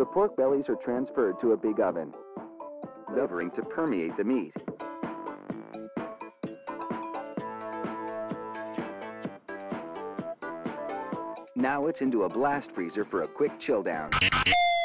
The pork bellies are transferred to a big oven, flavoring to permeate the meat. Now it's into a blast freezer for a quick chill down.